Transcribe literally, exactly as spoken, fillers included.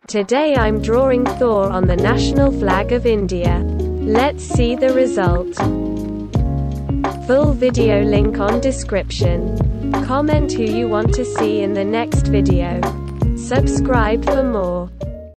Today I'm drawing Thor on the national flag of India. Let's see the result. Full video link on description. Comment who you want to see in the next video. Subscribe for more.